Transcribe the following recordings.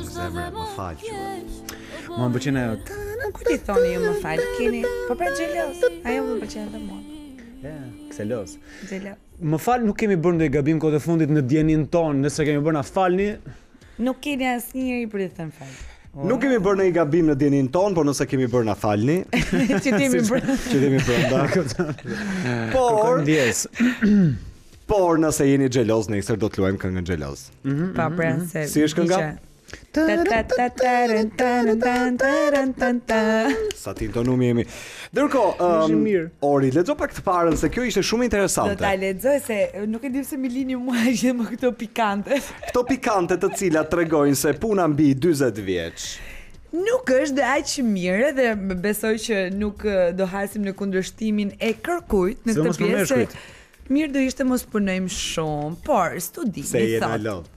zemre, më fal quhet. Mua më pëlqen ajo. Ku ti thoni ju më fal, keni, po pra xhelos. Ajo më pëlqen edhe mua. Ja, kselos. Xhelos. Më fal, nuk kemi bërë ndonjë gabim kohë të fundit në djenin ton, nëse kemi bërë na falni. Nuk keni asnjëri për të thënë fal. Nuk kemi bërë ndonjë gabim në dienin ton, por nëse kemi bërë na falni. Që t'jemi bërë. Që jemi brenda. Por Ndjes. Por nëse jeni xheloz, nesër do të luajmë këngën xheloz. Pa pra se. Si është kënga? Sa ti tonumi jemi. Ndërkohë, Ori, lexo pak të parën se kjo ishte shumë interesante. Do ta lexoj se nuk e di pse mi lini mua që më këto pikante. Këto pikante të cilat tregojnë se puna mbi 40 vjeç. Nuk është dhe aq mirë dhe besoj që nuk do hasim në kundërshtimin e kërkujt në këtë pjesë. Mirë do ishte mos punojmë shumë, por studimi thot.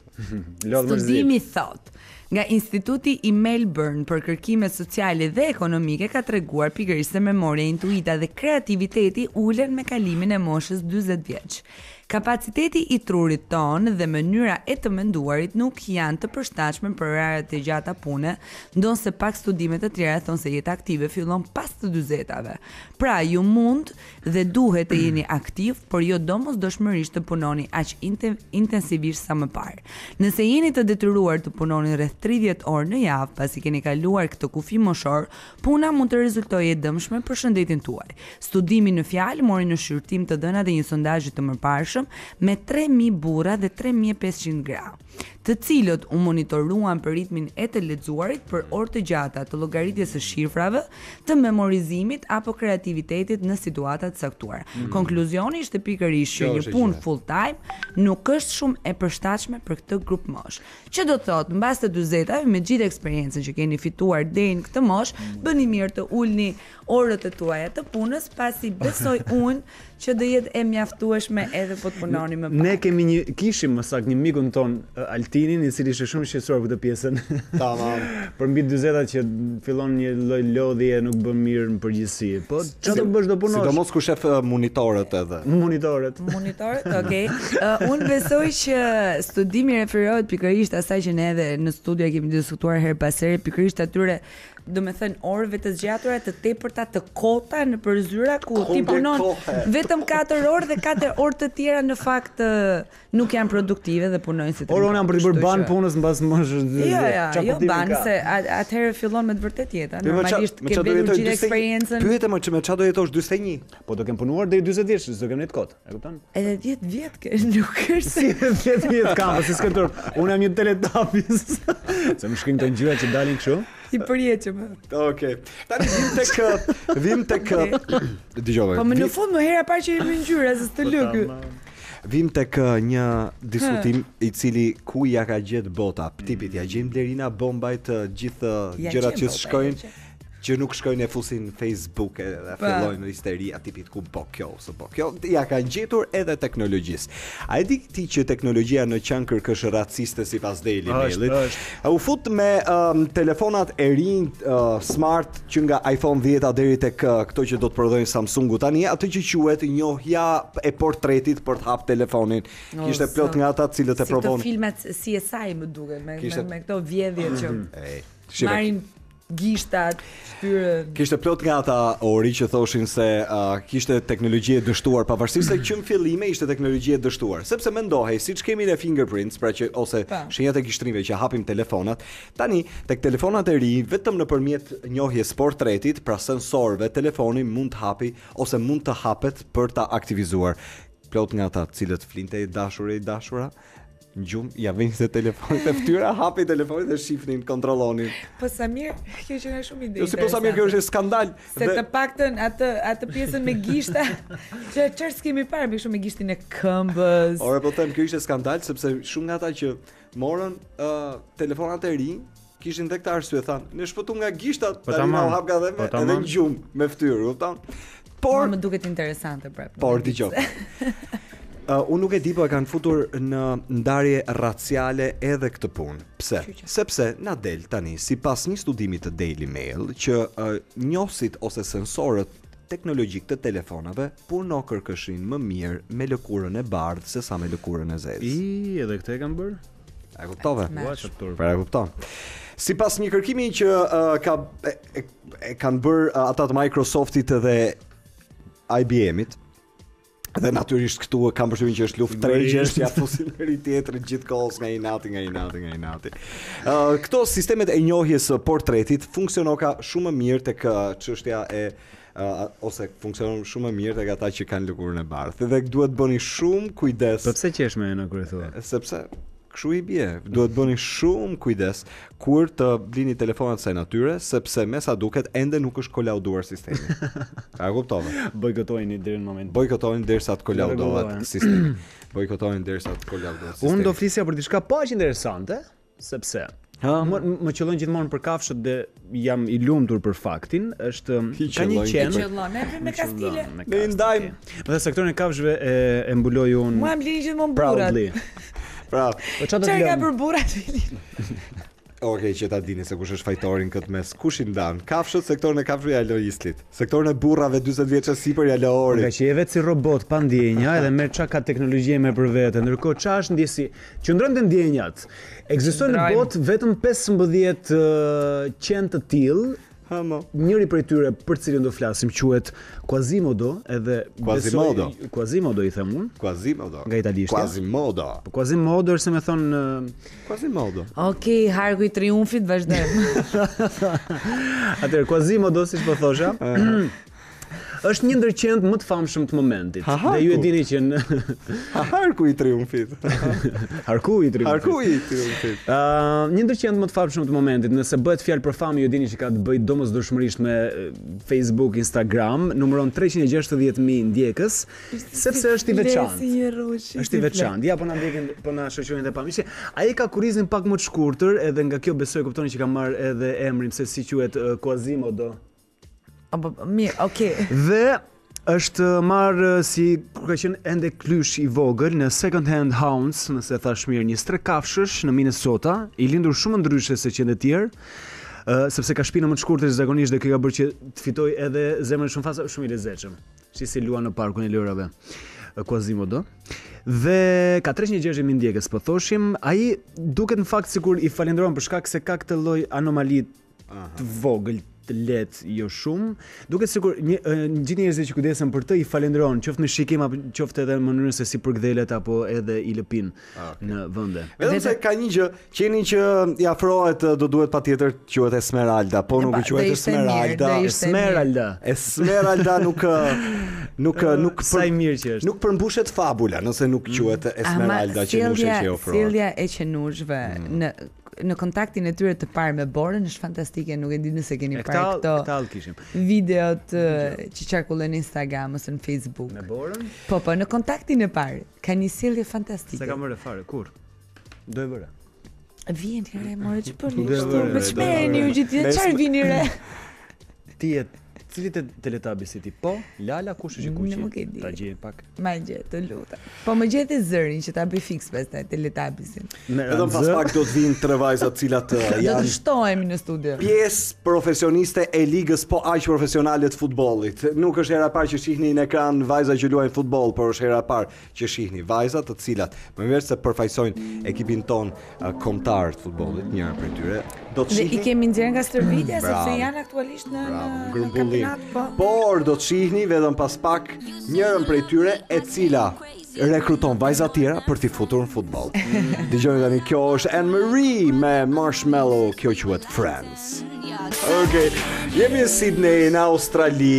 Studimi thot nga Instituti i Melbourne për kërkime sociale dhe ekonomike ka treguar pikërisht se memoria, intuita dhe kreativiteti ulen me kalimin e moshës 40 vjeç. Kapaciteti i trurit ton dhe mënyra e të menduarit nuk janë të përshtatshme për orërat e gjata pune, ndonse pak studime të tjera thonë se jeta aktive fillon pas të 40-tave. Pra, ju mund dhe duhet të jeni aktiv, por jo domosdoshmërisht të punoni aq intensivisht sa më parë. Nëse jeni të detyruar të punoni rreth 30 orë në javë pasi keni kaluar këtë kufi moshor, puna mund të rezultojë e dëmshme për shëndetin tuaj. Studimi në fjalë mori në shqyrtim të dhënat e një sondazhi të mëparshëm me 3000 burra dhe 3500 gra, të cilët u monitoruan për ritmin e të lexuarit për orë të gjata të llogaritjes së shifrave, të memorizimit apo kreativitetit në situata të caktuara. Konkluzioni ishte pikërisht që një punë full time nuk është shumë e përshtatshme për këtë grup mosh. Që do të thotë, mbas të 40-tave me gjithë eksperiencën që keni fituar deri në këtë mosh, bëni mirë të ulni orët e tuaja të punës, pasi besoj unë që do jetë e mjaftueshme edhe po të punoni më pak. Ne kishim më saktë një mikun ton Altinin, i cili ishte shumë shqetësuar për këtë pjesën. Tamam. Për mbi 40-ta që fillon një lloj lodhje nuk bën mirë në përgjithësi. Po çfarë do bësh do punosh? Sidomos kur shef monitorët edhe. Monitorët, okay. Unë besoj që studimi referohet pikërisht asaj që ne edhe në studio kemi diskutuar her pas here, pikërisht atyre do me thënë orëve të zgjatura të tepërta të kota në përzyra ku ti punon vetëm 4 orë dhe 4 orë të tjera në fakt nuk janë produktive dhe punojnë si të Orë janë për të bërë ban punës mbas moshës. Jo ban se atëherë fillon me të vërtet jeta. Normalisht ke bërë gjithë eksperiencën. Pyete më me çfarë do jetosh 41? Po do kem punuar deri 40 vjeç, do kem ne të kot. E kupton? Edhe 10 vjet ke, nuk është si 10 vjet kam, si skëtor. Unë jam një teletapis. Se më shkrin të ngjyra që dalin kështu. Si përjetshëm. Okej. Tani vim tek dëgjoj. Po më në fund më hera parë që jemi ngjyra se të lë ky. Vim tek një diskutim i cili ku ja ka gjetë bota. Tipit ja gjen Blerina Bombaj të gjithë gjërat që shkojnë, që nuk shkojnë e fusin Facebook e fillojnë në histeria tipit ku po kjo, ose po kjo, ja kanë gjetur edhe teknologjisë. A e di ti që teknologjia në qankër është raciste sipas Daily Mailit? U fut me telefonat e rinj smart që nga iPhone 10 deri tek këto që do të prodhojnë Samsungu tani, atë që quhet njohja e portretit për të hap telefonin. Kishte plot nga ata të cilët e provon. Si të filmat CSI më duket me këto vjedhje që marrin gishtat, shtyren. Kishte plot nga ata Ori që thoshin se kishte teknologji e dështuar, pavarësisht se që në fillime ishte teknologji e dështuar, sepse mendohej siç kemi ne fingerprints, pra që ose shenjat e gishtrive që hapim telefonat, tani tek telefonat e ri vetëm nëpërmjet njohjes portretit, pra sensorëve, telefoni mund të hapi ose mund të hapet për ta aktivizuar. Plot nga ata të cilët flinte dashura në gjumë, ja vini se telefonit e ftyra, hapi telefonit dhe shifnin, kontrollonin. Po Samir, kjo që nga shumë ide. Jo si po Samir, kjo është skandal. Se të paktën atë pjesën me gishta, që çfarë s'kemi parë me shumë me gishtin e këmbës. Ore po them, kjo ishte skandal sepse shumë nga ata që morën telefonat e rinj kishin tek të arsye thanë, ne shpëtu nga gishtat, tani na hap ka edhe në gjumë me fytyrë, kupton? Por më duket interesante pra. Por dëgjoj. Unë nuk e di, po e kanë futur në ndarje raciale edhe këtë punë. Pse? Sepse na del tani, sipas një studimi të Daily Mail, që njohësit ose sensorët teknologjik të telefonave puno kërkëshin më mirë me lëkurën e bardhë se sa me lëkurën e zezë. Edhe këtë e kanë bërë? E kuptove? Pra e kupton. Sipas një kërkimi që kanë bërë ata të Microsoftit dhe IBM-it, dhe natyrisht këtu kam përshtypjen që është luftë tregjesh, ja fusin njëri tjetrin gjithkohës nga i nati. Këto sistemet e njohjes së portretit funksionoka shumë më mirë tek çështja e ose funksionon shumë më mirë tek ata që kanë lëkurën e bardhë. Dhe duhet bëni shumë kujdes. Po pse qesh me në kur e thua? Sepse kështu i bie. Duhet bëni shumë kujdes kur të blini telefonat së natyre, sepse me sa duket ende nuk është kolauduar sistemi. A kuptove? Bojkotojnë deri në moment. Bojkotojnë derisa të kolaudohet sistemi. Bojkotojnë derisa të kolaudohet sistemi. Unë do flisja për diçka pa aq interesante, sepse më qellon gjithmonë për kafshët dhe jam i lumtur për faktin, është ka një qenë me kastile. Ne ndajmë. Dhe sektorin e kafshëve e mbuloj unë. Mua më lini gjithmonë burrat. Pra, çfarë ka për burrat? Okej, që ta dini se kush është fajtori në këtë mes. Kush i ndan? Kafshët, sektorin e kafshëve ja lë Islit. Sektorin e burrave 40 vjeç sipër ja lë Ori. Nga që je vetë si robot pa ndjenja edhe me çka ka teknologji me për vete. Ndërkohë ç'a është ndjesi? Qëndron te ndjenjat. Ekzistojnë në botë vetëm 15 qenë të tillë. Njëri prej tyre për cilin do flasim quhet Quasimodo, edhe Quasimodo i them unë. Quasimodo. Nga italishtja. Quasimodo. Po Quasimodo është se më thon Quasimodo. Okej, harku i triumfit vazhdojmë. Atëherë Quasimodo, siç po thosha, është një ndër qendët më të famshëm të momentit. Dhe ju e dini që në Harku i triumfit. Harku i triumfit. Një ndër qendët më të famshëm të momentit, nëse bëhet fjalë për famë, ju dini që ka të bëjë domosdoshmërisht me Facebook, Instagram, numëron 360.000 ndjekës, sepse është i veçantë. Është i veçantë. Ja po na ndjekin, po na shoqërojnë dhe pamishje. Ai ka kurrizin pak më të shkurtër, edhe nga kjo besoj kuptoni që ka marrë edhe emrin se si quhet Quasimodo. Mirë, okay. Dhe është marrë si kur ka qenë ende klysh i vogël në Second Hand Hounds, nëse thash mirë, 23 kafshësh në Minnesota, i lindur shumë ndryshe se qenë të tjerë, sepse ka shpinë më të shkurtër zakonisht dhe kjo ka bërë që të fitoj edhe zemrën shumë fasa, shumë i lezetshëm. Shi si luan në parkun e lërave. Quasimodo. Dhe ka 360.000 ndjekës, po thoshim, ai duket në fakt sikur i falendron për shkak se ka këtë lloj anomali të vogël, të lehtë, jo shumë. Duket sikur gjithë njerëzit që kujdesen për të i falendron, qoftë me shikim apo qoftë edhe në mënyrën se si përkthelet apo edhe i lëpin në vende. Vetëm se ka një gjë, qeni që i afrohet do duhet patjetër të quhet Esmeralda, po nuk quhet Esmeralda. Esmeralda nuk sa i mirë që është. Nuk përmbushet fabula nëse nuk quhet Esmeralda që nuk është që ofrohet. Sjellja e qenushve në kontaktin e tyre të parë me borën është fantastike, nuk e di nëse keni parë këto videot që qarkullojnë në Instagram ose në Facebook. Me borën? Po, në kontaktin e parë ka një sjellje fantastike. Sa kam vëre fare, kur? Do e vëre. Vjen ti re, more ç'po me çmeni u gjithë, çfarë vini re? Ti cili të Teletubbies ti? Po, Lala kush është kuçi? Nuk e di. Ta gjej pak. Ma gjet, të lutem. Po më gjet e zërin që ta bëj fiks pastaj Teletubbies-in. Vetëm pas pak do të vinë 3 vajza të cilat janë. Do të shtohemi në studio. Pjesë profesioniste e ligës po aq profesionale të futbollit. Nuk është hera e parë që shihni në ekran vajza që luajnë futboll, por është hera e parë që shihni vajza të cilat mënyrë se përfaqësojnë ekipin ton kombëtar të futbollit, njëra prej tyre. Do të shihni. Dhe i kemi nxjerrë nga stërvitja sepse janë aktualisht në grumbullim. Por do të shihni vetëm pas pak njërën prej tyre e cila rekruton vajza tjera për t'i futur në futboll. Dëgjoni tani, kjo është Anne-Marie me Marshmello, kjo quhet Friends. Okej, jemi në Sydney në Australi.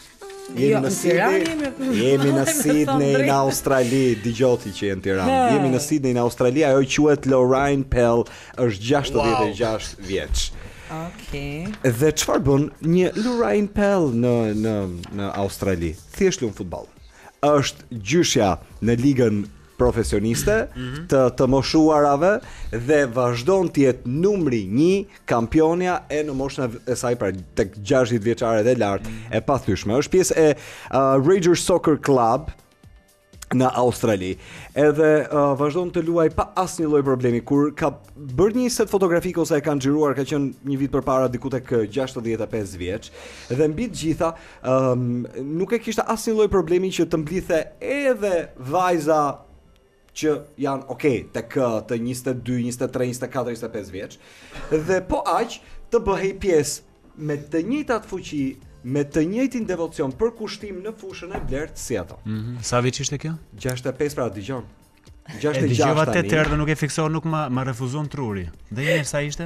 Jemi në Sydney në Australi, dëgjoti që jenë në Tiranë. Jemi në Sydney në Australi, ajo quhet Lorraine Pell, është 66 vjeç. Okej. Dhe çfarë bën një Lorraine Pell në Australi? Thjesht lun futboll. Është gjyshja në ligën profesioniste të moshuarave dhe vazhdon të jetë numri 1 kampionja e në moshën e saj pra tek 60 vjeçare dhe lart e pathyeshme. Është pjesë e Rangers Soccer Club në Australi. Edhe vazhdon të luaj pa asnjë lloj problemi. Kur ka bërë një set fotografik ose e kanë xhiruar, ka qenë një vit përpara diku tek 65 vjeç, dhe mbi të gjitha nuk e kishte asnjë lloj problemi që të mblidhe edhe vajza që janë tek të 22, 23, 24, 25 vjeç dhe po aq të bëhej pjesë me të njëjtat fuqi, me të njëjtin devocion për kushtim në fushën e blertë si ato. Sa vjeç ishte kjo? 65 pra dëgjon. 66 dëgjova 8 herë dhe nuk e fiksova, nuk ma refuzon truri. Dhe një sa ishte?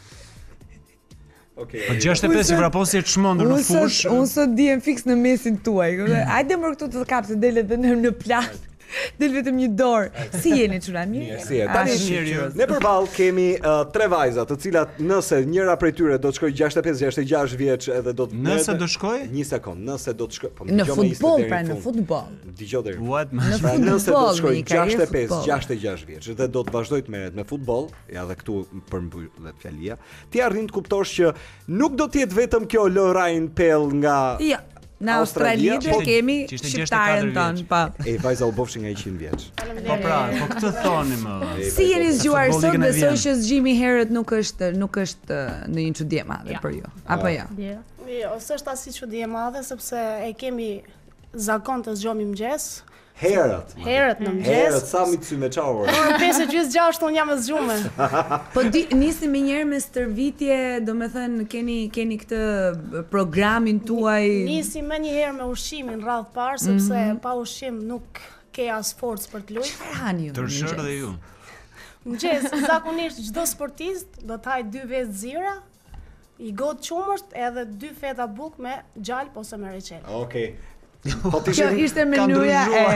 Okay. Po 65 i vrapon si e çmendur në fushë. Unë sot dihem fiks në mesin tuaj. Hajde më këtu të kapse dele dhe në plan. Del vetëm një dorë. Si jeni çuna mirë? Si jeni? Ne përballë kemi 3 vajza, të cilat nëse njëra prej tyre do të shkojë 65-66 vjeç edhe do të Nëse do shkoj? Një sekond, nëse do të shkoj, po në futboll, pra në futboll. Dëgjoj deri. What? Pra nëse do të shkoj 65-66 vjeç dhe do të vazhdoj të merret me futboll, ja dhe këtu përmbyllet fjalia, ti arrin të kuptosh që nuk do të jetë vetëm kjo Lorraine Pell nga Në Australi do kemi shqiptarën tonë, po. Vajza u bofshi nga 100 vjeç. Po pra, po këtë thoni më. Si jeni zgjuar sot, besoj që zgjimi herët nuk është në një çudi e madhe për ju. Apo jo? Jo, s'është as çudi e madhe sepse e kemi zakon të zgjohemi mëngjes. Herët në mëngjes. Herët sa mi ty me çaur. Orë 5:06 unë jam e zgjume. Po nisni më njëherë me stërvitje, domethënë keni këtë programin tuaj. Nisi më njëherë me ushqimin radh parë sepse pa ushqim nuk ke as forcë për të luajtur. Çfarë hani ju? Tërshër dhe ju. Mëngjes, zakonisht çdo sportist do të hajë 2 vezë zira, i gotë qumësht edhe 2 feta bukë me gjalp ose me reçel. Okej. Kjo ishte menuja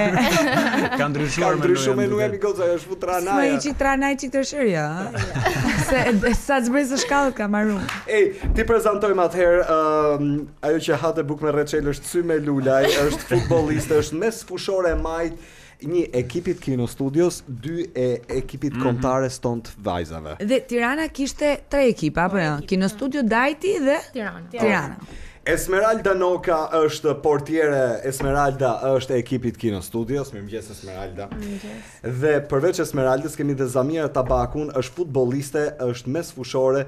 Ka ndryshuar menuja mi goza, është fut tranaja. S'ma i qik tranaj qik të shërja. Se sa të zbrejtë së shkallët ka marru. Ti prezentojmë atëherë ajo që hate buk me reçel është sy me lulaj, është futbolliste, është mes fushore e majt, një ekipit Kino Studios, 2 e ekipit kombëtare Stont Vajzave. Dhe Tirana kishte 3 ekipa, apo jo? Kino Studio Dajti dhe Tirana. Esmeralda Noka është portiere, Esmeralda është e ekipit Kino Studios, mirëmëngjes Esmeralda. Dhe përveç Esmeraldës kemi dhe Zamira Tabakun, është futbolliste, është mesfushore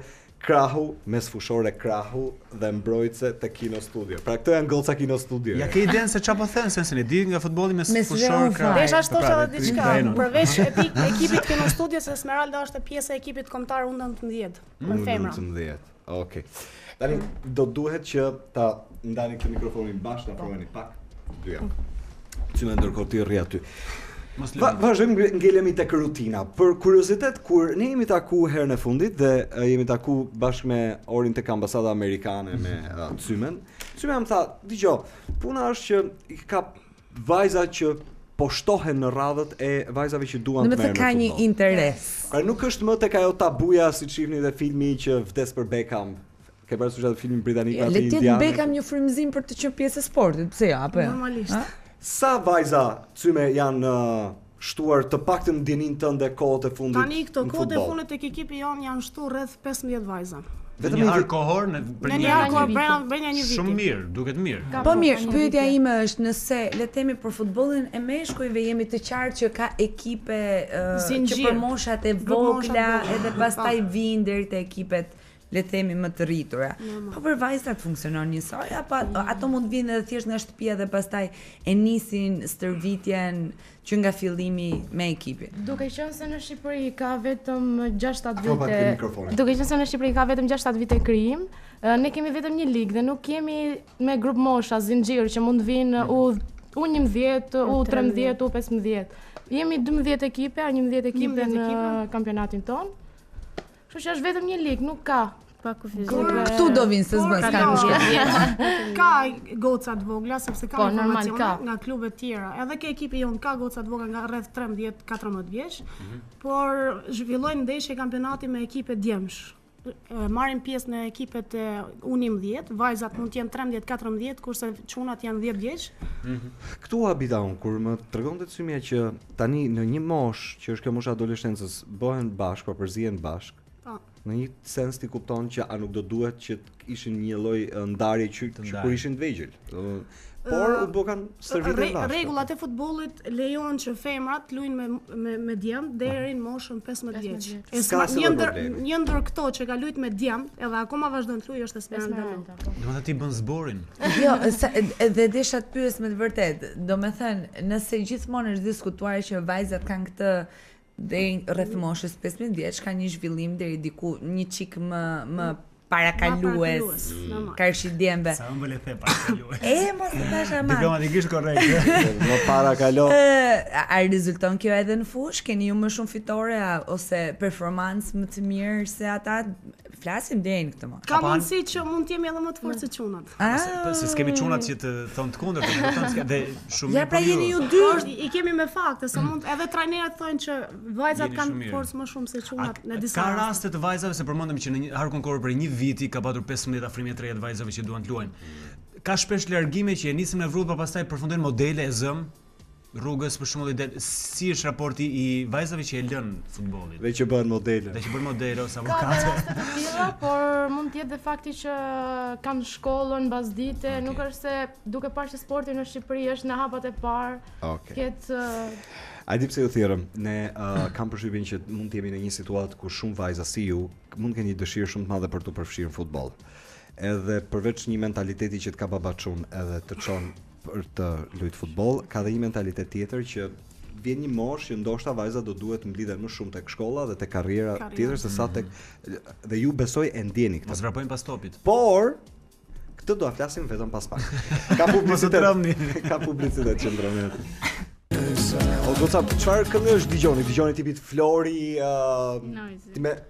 Krahu dhe mbrojtëse të Kino Studio. Pra këto janë goca Kino Studio. Ja ke idenë se çfarë po thënë, se ne di nga futbolli mesfushor Krahu. Desha shtosh edhe diçka. Përveç ekipit Kino Studios, Esmeralda është pjesë e ekipit kombëtar U19 për femra. U19. Okej. Tani do duhet që ta ndani këtë mikrofonin bashkë, ta provoni pak. Dyja. Që më ndërkohë ti rri aty. Vazhdojmë ngelemi tek rutina. Për kuriozitet, kur ne jemi taku herën e fundit dhe jemi taku bashkë me Orin tek ambasada amerikane me Cymen. Cymen më tha, dëgjoj, puna është që i ka vajza që po shtohen në radhët e vajzave që duan të merren në futboll. Ka një interes. Pra nuk është më tek ajo tabuja siç shihni dhe filmi që vdes për Beckham. Ke parasysh atë filmin britanik atë indian. Le të Beckham një frymëzim për të qenë pjesë e sportit, pse jo, apo jo? Normalisht. Sa vajza Cyme janë shtuar të paktën ndjenin tënde kohët e fundit? Tani këto kohët e fundit tek ekipi janë shtuar rreth 15 vajza. Vetëm një kohor në brenda një viti. Shumë mirë, duket mirë. Po mirë, pyetja ime është nëse le të themi për futbollin e meshkujve jemi të qartë që ka ekipe që për moshat e vogla edhe pastaj vijnë deri te ekipet le të themi më të rritura. Po për vajzat funksionon njësoj apo ato mund të vinë edhe thjesht nga shtëpia dhe pastaj e nisin stërvitjen që nga fillimi me ekipin. Duke qenë se në Shqipëri ka vetëm 6-7 vite. Duke qenë se në Shqipëri ka vetëm 6-7 vite krijim, ne kemi vetëm një ligë dhe nuk kemi me grup mosha zinxhir që mund të vinë U11, U13, U15. Jemi 12 ekipe, 11 ekipe në kampionatin ton. Kështu që është vetëm një ligë, nuk ka pa kufizion. Këtu do vinë se s'bën s'ka. Ka goca të vogla sepse ka informacione nga klube të tjera. Edhe ke ekipi jon ka goca të vogla nga rreth 13-14 vjeç, por zhvillojnë ndeshje kampionati me ekipe djemsh. Marrin pjesë në ekipet e U19, vajzat mund të jenë 13-14, kurse çunat janë 10 vjeç. Këtu habita unë kur më tregonte Cymja që tani në një moshë që është kjo moshë adoleshencës bëhen bashkë, përzihen bashkë. Në një sens ti kupton që a nuk do duhet që ishin një lloj ndarje që kur ishin të vegjël. por u bëkan stërvitje bashkë. Rregullat e futbollit lejon që femrat luajnë me djem deri në moshën 15 vjeç. Një ndër këto që ka luajtur me djem, edhe akoma vazhdon të luajë është Esmeralda. Domethënë ti bën zborin. Jo, edhe desha të pyes me të vërtet. Domethënë, nëse gjithmonë është diskutuar që vajzat kanë këtë deri rreth moshës 15 vjeç, ka një zhvillim deri diku një çik më parakalues. Karshi djembe. Sa më le the parakalues. Mos të thash ama. Diplomatikisht korrekt. Më parakalo. A rezulton kjo edhe në fush? Keni ju më shumë fitore ose performancë më të mirë se ata? Flasim deri në këtë më. Ka mundësi që mund të jemi edhe më të fortë se çunat. Se s'kemi çunat që të thonë të kundërt, domethënë dhe shumë. Ja pra jeni ju dy. I kemi me fakte se mund edhe trajnerët thonë që vajzat kanë forcë më shumë se çunat në disa raste. Ka raste të vajzave se përmendëm që në një har konkuror për një viti ka patur 15 afrime të reja të vajzave që duan të luajnë. Ka shpesh largime që e nisin me vrrull, por pastaj përfundojnë modele e zëm rrugës për shembull si është raporti i vajzave që e lën futbollin dhe që bëhen modele. Dhe që bëhen modele ose avokate. Ka tilla, por mund të jetë dhe fakti që kanë shkollën bazdite, nuk është se duke parë që sporti në Shqipëri është në hapat e parë. Ketë A di pse ju thirrëm? Ne kam përshtypjen që mund të jemi në një situatë ku shumë vajza si ju mund të kenë një dëshirë shumë të madhe për të përfshirë në futboll. Edhe përveç një mentaliteti që të ka babaçun edhe të çon për të luajtur futboll, ka dhe një mentalitet tjetër që vjen një moshë që ndoshta vajza do duhet të mblidhen më shumë tek shkolla dhe tek karriera tjetër se sa tek dhe ju besoj e ndjeni këtë. Mos vrapojnë pas topit. Por këtë do a flasim vetëm pas pak. Ka publicitet. Ka publicitet që ndronet. O goca, çfarë këngë është dëgjoni? Dëgjoni tipit Flori, ti me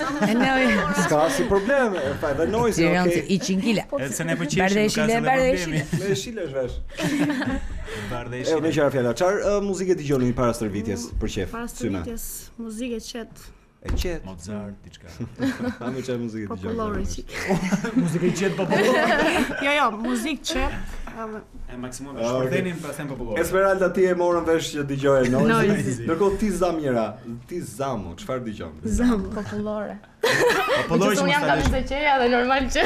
Ska si problem, fa edhe noise, okay. I çinkila. Se ne po qeshim, nuk ka problemi. Me shilesh vesh. Bardhëshi. Me çfarë fjala? Çfarë muzikë dëgjoni para stërvitjes për qef? Para stërvitjes, muzikë qet. E qet. Mozart, diçka. A më çfarë muzikë dëgjoni? Popullore. Muzikë qet popullore. Jo, muzikë qet. E maksimum e shpërthenin pas them popullore. Esmeralda ti e morën vesh që dëgjoje noise. Ndërkohë ti Zamira, ti Zamu, çfarë dëgjon? Zamu popullore. Popullore që jam kam të qeja dhe normal që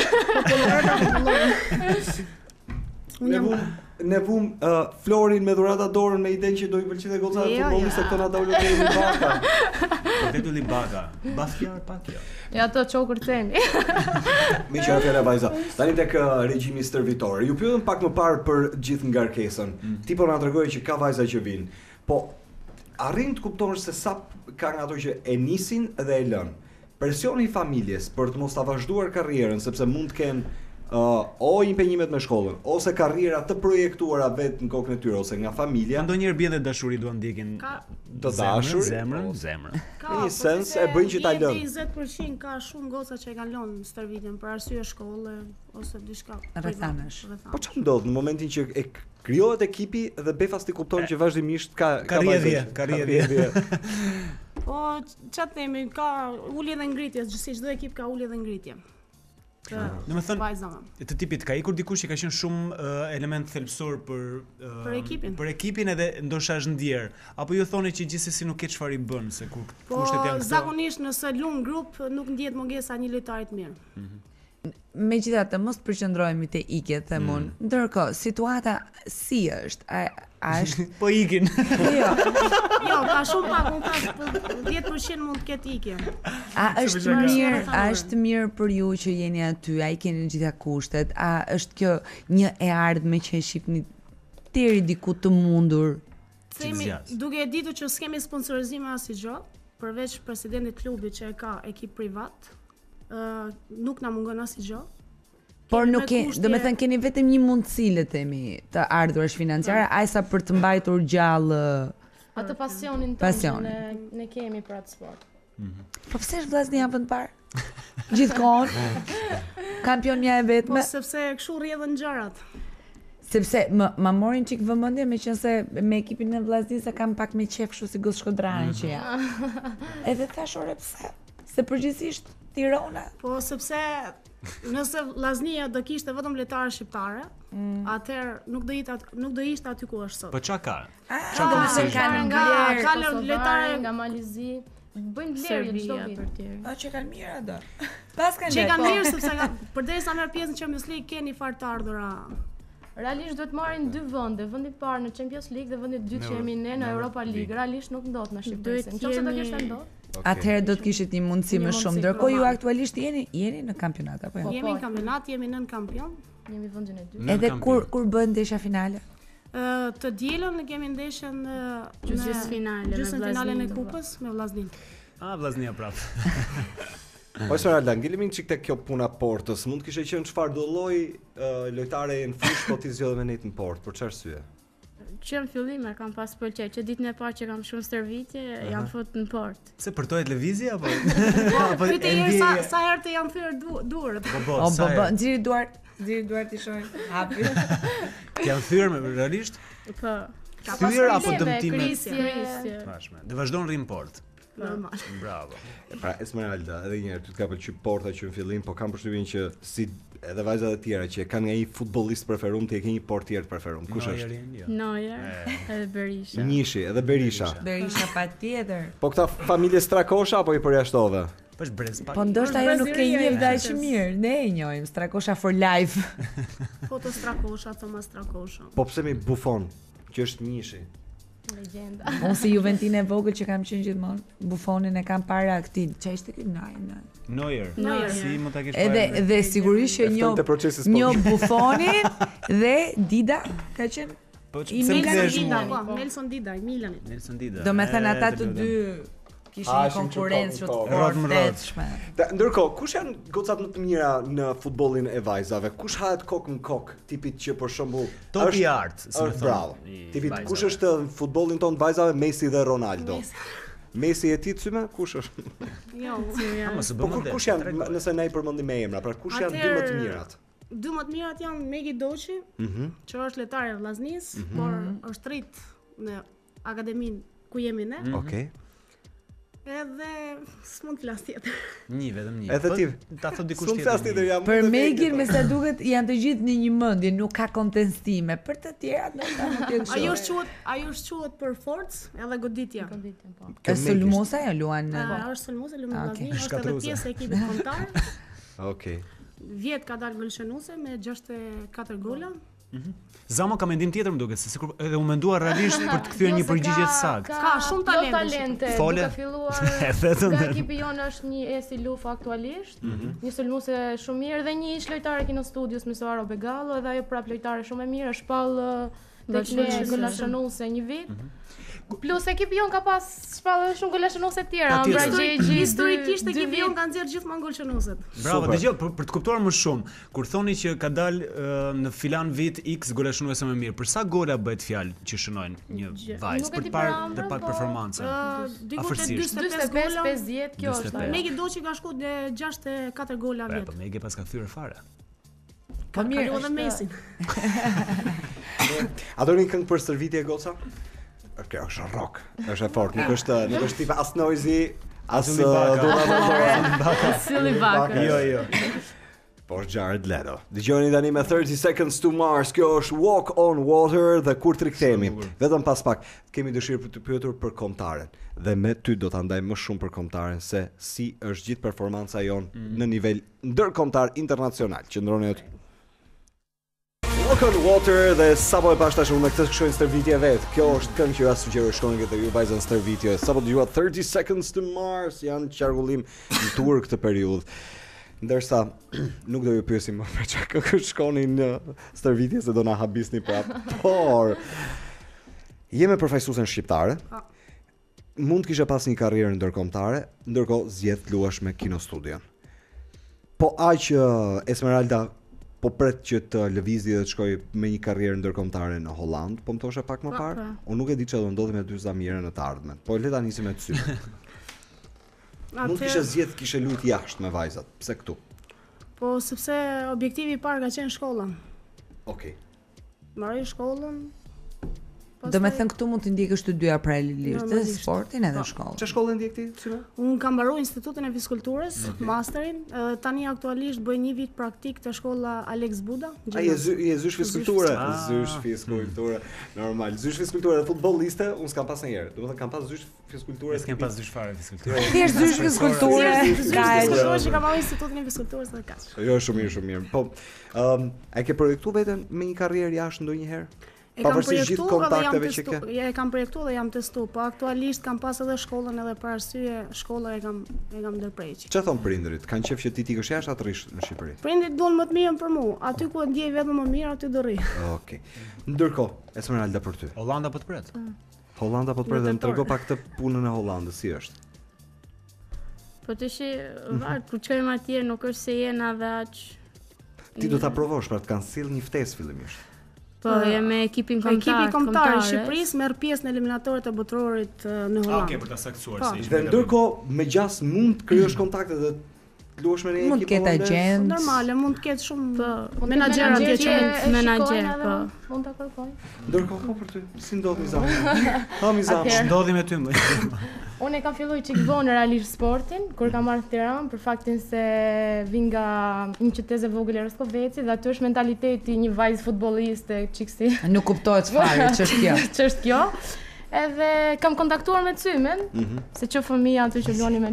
popullore. Ne vum Florin me dhurata dorën me idenë që do i pëlqente goca futbolli se këto na dalën deri në baka. Vetë li baka. Bafjar pakja. Ja ato çokur themi. Me çfarë fjala vajza. Tani tek regjimi stërvitor. Ju pyetëm pak më parë për gjithë ngarkesën. Ti po na tregoje që ka vajza që vinë. Po arrin të kuptosh se sa kanë ato që e nisin dhe e lën. Presioni i familjes për të mos ta vazhduar karrierën sepse mund të kenë o impenjimet me shkollën, ose karriera të projektuara vetë në kokën e tyre ose nga familja. Ndonjëherë bie dhe dashuri duan ndjekin të dashur, zemrën. Në një sens e bëjnë që ta lënë. 20% ka shumë goca që e kanë lënë stërvitjen për arsye shkolle ose diçka rrethanash. Po çfarë ndodh në momentin që e krijohet ekipi dhe Befas ti kupton që vazhdimisht ka karrierë. Po çfarë themi, ka ulje dhe ngritje, gjithsesi çdo ekip ka ulje dhe ngritje. Domethënë, të tipit ka ikur dikush që ka qenë shumë element thelbësor për ekipin edhe ndoshta është ndjer, apo ju thoni që gjithsesi nuk ke çfarë i bën se kur kushtet janë këto. Po zakonisht nëse lum grup nuk ndjet mungesa një lojtari të mirë. Megjithatë mos përqendrohemi te ikjet, them unë. Ndërkohë, situata si është? A është po ikin. Jo, ka shumë pak, unë thash 10% mund të ketë ikje. A është mirë për ju që jeni aty, a i keni gjitha kushtet, a është kjo një e ardhme që e shihni deri diku të mundur? Themi, duke e ditur që s'kemi sponsorizim asgjë, përveç presidentit klubit që e ka ekip privat, nuk na mungon asgjë. Por nuk e, do me thënë keni vetëm një mundësi le themi të ardhurash financiare, ajsa për të mbajtur gjallë atë pasionin tonë ne kemi për atë sport. Po pse është vllazni javën e parë? Gjithkohë kampionja e vetme. Po sepse kështu rrjedhën gjërat. Sepse më morin çik vëmendje meqense me ekipin e vllaznisë kam pak me qef kështu si Gos Shkodrani që ja. Edhe thash ore pse? Se përgjithsisht Tirana. Po sepse nëse Vllaznia do kishte vetëm lojtarë shqiptare, atëherë nuk do ishte aty ku është sot. Po çka ka? Ka lojtarë nga Malizi, bëjnë vlerë çdo vit. Që kanë mirë ato. Pas kanë që kanë mirë sepse përderisa merr pjesë në Champions League keni fare të ardhura. Realisht duhet marrin 2 vende, vendi i parë në Champions League dhe vendi i dytë që jemi ne në Europa League. Realisht nuk ndodh në Shqipëri. Nëse do kishte ndodhur. Atëherë do të kishit një mundësi më shumë. Ndërkohë ju aktualisht jeni në kampionat apo jo? Jemi në kampionat, jemi nën kampion. Jemi vendin e dytë. Edhe kur bën ndeshja finale? Të dielën kemi ndeshjen në gjysmëfinalen e kupës me Vllaznin. Vllaznia prap. Po Esmeralda, ngelemi çik tek kjo puna portës. Mund të kishte qenë çfarë do lloj lojtare në fush po ti zgjodhe me nejt në port, për çfarë arsye? Që në fillim kam pas pëlqej, që ditën e parë që kam shkuar në stërvitje, jam fut në port. Se për to e televizja apo? Sa herë të janë thyer duart. Po, nxiri duart i shohin. Hapi. Janë thyer me realisht? Po. Thyer apo dëmtime? Krisje. Dhe vazhdon rrim port. Normal. Bravo. Pra Esmeralda, edhe një herë ty të ka pëlqyer porta që në fillim, po kam përshtypjen që si edhe vajzat e tjera që kanë një futbollist preferuar, ti e ke një portier të preferuar. Kush është? Neuer, edhe Berisha. Njishi, edhe Berisha. Berisha patjetër. Po këta familje Strakosha apo i përjashtove? Po është brez pak. Po ndoshta ajo nuk e njeh aq mirë. Ne e njohim Strakosha for life. Po të Strakosha, Thomas Strakosha. Po pse me Buffon, që është Njishi? Legjenda. Unë si Juventine e vogël që kam qenë gjithmonë, Buffonin e kam para aktiv. Çfarë ishte ky Neuer. Si mund ta kesh parë? Edhe sigurisht që një Buffonin dhe Dida ka qenë. Po Nelson Dida, i Milanit. Nelson Dida. Do me thënë ata të dy kishin konkurrencë shumë të fortë. Ndërkohë, kush janë gocat më të mira në futbollin e vajzave? Kush hahet kokë në kokë, tipit që për shembull top i art, si më thon. Bravo. Tipit kush është në futbollin ton vajzave, Messi dhe Ronaldo? Messi e ti Cyme, kush është? Jo, po kush janë, nëse ne i përmendim me emra, pra kush janë dy më të mirat? Dy më të mirat janë Megi Doçi, që është lojtare e Vllaznis, por është rrit në akademinë ku jemi ne. Okej. Edhe s'mund të flas tjetër. Vetëm një. Edhe ti ta thot dikush tjetër. S'mund të flas tjetër jam. Për Megin me sa duket janë të gjithë në një mendje, nuk ka kontestime. Për të tjerat nuk janë kështu. Ajo është quhet për forcë, edhe goditja. Po. Sulmusa ja luan. Është Sulmusa luan Vllaznin, është edhe pjesë e ekipit kombëtar. Okej. Vjet ka dalë golshënuese me 64 gola. Zamo ka mendim tjetër më duket, se sikur edhe u mendua realisht për të kthyer një përgjigje të saktë. Ka shumë talente. Duke filluar nga ekipi jonë është një Esi Lufa aktualisht, një sulmuese shumë mirë dhe një ish lojtare kino studios me Soaro Begallo, edhe ajo prap lojtare shumë e mirë, është pall tek ne golashënuese një vit. Plus ekipi jon ka pas shpallë shumë golashënuese të tjera, Ambragjegji, historikisht ekipi jon ka nxjerr gjithmonë golashënueset. Bravo, dëgjoj, për të kuptuar më shumë, kur thoni që ka dalë në filan vit X golashënuese më mirë, për sa gola bëhet fjalë që shënojnë një vajzë për të parë dhe pak performancë? Afërsisht 45-50, kjo është. Megi Doçi ka shkuar në 64 gola vjet. Po Megi pas ka thyer fare. Po mirë, edhe Messi. A do një këngë për stërvitje goca? Kjo është rock, është e fortë, nuk është tipe as noisy, as Silly Baka. Jo. Por Jared Leto. Dëgjoni tani me 30 Seconds to Mars, kjo është Walk on Water dhe kur të rikthehemi, vetëm pas pak, kemi dëshirë për të pyetur për kombëtaren dhe me ty do ta ndaj më shumë për kombëtaren se si është gjithë performanca jon në nivel ndërkombëtar internacional. Qëndroni aty. Walk on Water dhe sapo e pashtash unë me këtë shkojnë stërvitje vet. Kjo është këngë që ju sugjeroj shkoni këtë ju vajzën stërvitje. Sapo dëgjuat 30 Seconds to Mars janë qarkullim në tur këtë periudhë. Ndërsa nuk do ju pyesim më për çka këngë shkonin në stërvitje se do na habisni prap. Por jemi përfaqësuesen shqiptare. Mund të kishe pas një karrierë ndërkombëtare, ndërkohë zgjedh luash me Kino Studion. Po aq Esmeralda po pret që të lëvizi dhe të shkoj me një karrierë ndërkombëtare në Holland, po më thoshe pak më parë. Unë nuk e di çfarë do ndodhi me dy zamirën në të ardhmen. Po le ta nisim me ty. Mund kishe zgjedh kishe lut jashtë me vajzat. Pse këtu? Po sepse objektivi i parë ka qenë shkolla. Okej. Mbaroj shkollën. Do me thënë këtu mund të ndjekësh të dyja paralelisht, sportin edhe shkollën. Çfarë shkollë ndjek ti? Unë kam mbaruar Institutin e Fiskulturës, masterin, tani aktualisht bëj një vit praktik te shkolla Alex Buda. Ai je zysh fiskulturë, zysh fiskulturë. Normal, zysh fiskulturë dhe futbolliste, unë s'kam pas ndonjëherë. Domethënë kam pas zysh fiskulturë, s'kam pas zysh fare fiskulturë. Thjesht zysh fiskulturë. Fiskulturë që kam marrë Institutin e Fiskulturës dhe kaq. Jo, shumë mirë. Po, a ke projektuar veten me një karrierë jashtë ndonjëherë? E kam projektuar dhe jam testuar, po aktualisht kam pas edhe shkollën edhe për arsye shkolla e kam ndërprerje. Çfarë thon prindërit? Kanë qejf që ti ikësh jashtë atë rish në Shqipëri? Prindërit duan më të mirën për mua. Aty ku e ndjej vetëm më mirë, aty do rri. Okej. Ndërkohë, Esmeralda për ty. Hollanda po të pret. Hollanda po të pret, më trego pak këtë punën e Hollandës, si është? Po të shi, kur çojmë atje nuk është se jena dhe aq. Ti do ta provosh pra të kanë sill një ftesë fillimisht. Po, jam me ekipin kombëtar i Shqipërisë, merr pjesë në eliminatorët e botërorit në Hollandë. Okej, për ta saktuar se ishte. Dhe ndërkohë me gjas mund të krijosh kontakte dhe të luash me një ekip. Mund të ketë agent. Normale, mund të ketë shumë menaxher atje, menaxher, po. Mund ta kërkoj. Ndërkohë po për ty, si ndodh Mizan? Ha Mizan, ndodhi me ty më. Unë kam filluar çik vonë realisht sportin kur kam marrë në Tiranë për faktin se vi nga një qytet e vogël e Roskoveci dhe aty është mentaliteti një vajzë futbolliste çik si. Nuk kuptohet fare ç'është kjo. Ç'është kjo? Edhe kam kontaktuar me Cymen, se që fëmija aty që luani me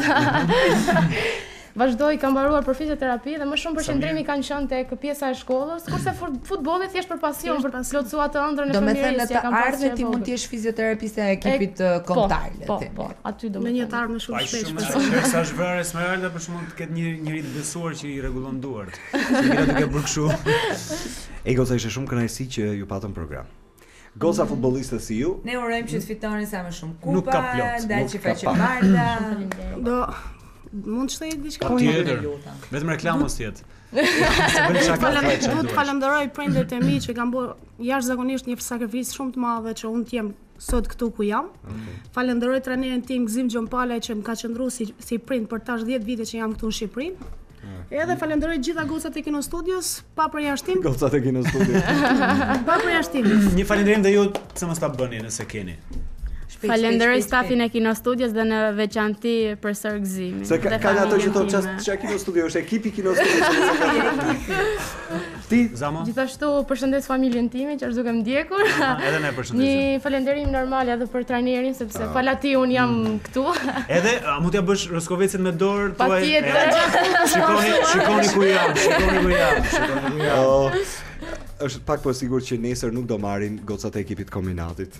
çunat. Vazhdoi, kam mbaruar për fizioterapi dhe më shumë përqendrimi kanë qenë tek pjesa e shkollës, kurse futbolli thjesht për pasion, për të plotësuar të ëndrrën e fëmijës. Do të thënë të ardhmë ti mund të jesh fizioterapiste e ekipit kombëtar, le të themi. Po, aty do me një të ardhmë shumë shpesh. Sa është vërë Esmeralda për shkak të ketë njëri të besuar që i rregullon duart. Mira duke bërë kështu. Goca, ishte shumë kënaqësi që ju patëm program. Goca futbolliste si ju. Ne urojmë që të fitoni sa më shumë kupa. Nuk ka plot. Dalë faqe bardha. Do mund të shtej diçka tjetër. Vetëm reklamos jetë. Mund të falenderoj prindërit e mi që kanë bërë jashtëzakonisht një sakrificë shumë të madhe që unë të jem sot këtu ku jam. Falenderoj trenerin tim Gzim Gjompala që më ka qëndruar si prind për tash 10 vite që jam këtu në Shqipëri. Edhe falenderoj gjitha gocat e Kino Studios, pa përjashtim. Gocat e Kino Studios. Pa përjashtim. Një falënderim dhe ju pse mos ta bëni nëse keni. Falenderoj stafin e Kino Studios dhe në veçanti për Sër Gzimin. Se kanë ato që thonë çfarë Kino Studio, është ekipi Kino Studios. Ti Zamo? Gjithashtu përshëndes familjen time që është duke më ndjekur. Edhe ne përshëndesim. Një falënderim normal edhe për trajnerin sepse falati un jam këtu. Edhe mund t'ja bësh Roskovecin me dorë tuaj. Shikoni ku jam. Është pak po sigurt që nesër nuk do marrin gocat e ekipit kombinatit.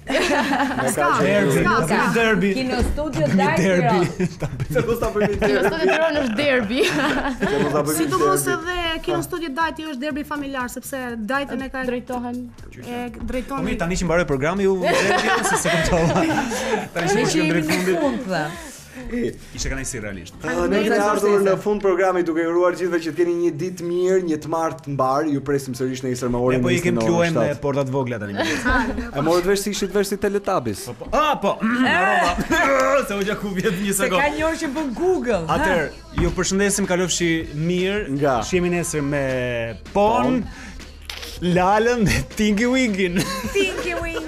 Derbi. Kino Studio derbi. Se mos ta bëjmë Kino Studio Tiranë është derbi. Sidomos edhe Kino Studio Dajti është derbi familjar sepse Dajtën e ka drejtohen. Drejton. Mi tani që mbaroi programi u se kuptova. Tani që drejt fundit. Ishte kënaqësi realisht. Ne kemi ardhur në fund programit duke uruar gjithëve që të keni një ditë mirë, një të martë të mbar. Ju presim sërish nesër me orën 20. Ne po i kemi luajmë me portat vogla tani. E morët vesh si ishit vesh si Teletubbies. Po. Roma. Se u gjaku vjet një sekond. Se ka një orë që bën Google. Atëherë, ju përshëndesim, kalofshi mirë. Shihemi nesër me Pon, Lalën dhe Tinky Winkin. Tinky Winkin.